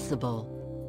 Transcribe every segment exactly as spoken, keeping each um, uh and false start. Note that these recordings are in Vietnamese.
possible.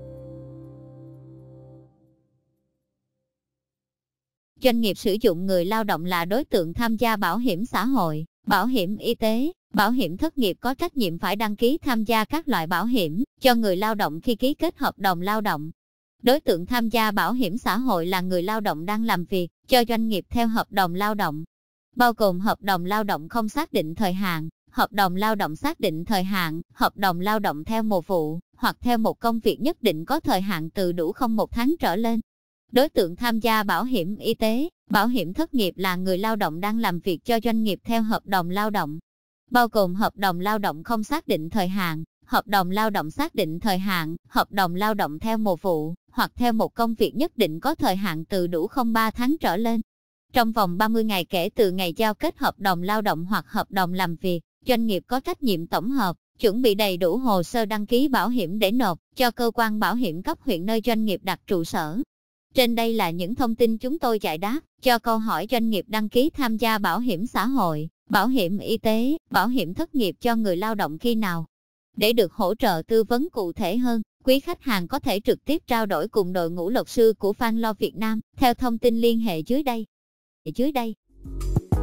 Doanh nghiệp sử dụng người lao động là đối tượng tham gia bảo hiểm xã hội, bảo hiểm y tế, bảo hiểm thất nghiệp có trách nhiệm phải đăng ký tham gia các loại bảo hiểm cho người lao động khi ký kết hợp đồng lao động. Đối tượng tham gia bảo hiểm xã hội là người lao động đang làm việc cho doanh nghiệp theo hợp đồng lao động, bao gồm hợp đồng lao động không xác định thời hạn, hợp đồng lao động xác định thời hạn, hợp đồng lao động theo mùa vụ, hoặc theo một công việc nhất định có thời hạn từ đủ không một tháng trở lên. Đối tượng tham gia bảo hiểm y tế, bảo hiểm thất nghiệp là người lao động đang làm việc cho doanh nghiệp theo hợp đồng lao động, bao gồm hợp đồng lao động không xác định thời hạn, hợp đồng lao động xác định thời hạn, hợp đồng lao động theo mùa vụ, hoặc theo một công việc nhất định có thời hạn từ đủ không ba tháng trở lên. Trong vòng ba mươi ngày kể từ ngày giao kết hợp đồng lao động hoặc hợp đồng làm việc, doanh nghiệp có trách nhiệm tổng hợp, chuẩn bị đầy đủ hồ sơ đăng ký bảo hiểm để nộp cho cơ quan bảo hiểm cấp huyện nơi doanh nghiệp đặt trụ sở. Trên đây là những thông tin chúng tôi giải đáp cho câu hỏi doanh nghiệp đăng ký tham gia bảo hiểm xã hội, bảo hiểm y tế, bảo hiểm thất nghiệp cho người lao động khi nào. Để được hỗ trợ tư vấn cụ thể hơn, quý khách hàng có thể trực tiếp trao đổi cùng đội ngũ luật sư của Fanlaw Việt Nam theo thông tin liên hệ dưới đây. Dưới đây.